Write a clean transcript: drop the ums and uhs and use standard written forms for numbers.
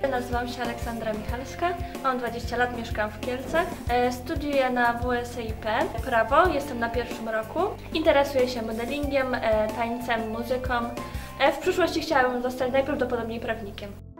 Nazywam się Aleksandra Michalska, mam 20 lat, mieszkam w Kielcach. Studiuję na WSIP prawo, jestem na pierwszym roku. Interesuję się modelingiem, tańcem, muzyką. W przyszłości chciałabym zostać najprawdopodobniej prawnikiem.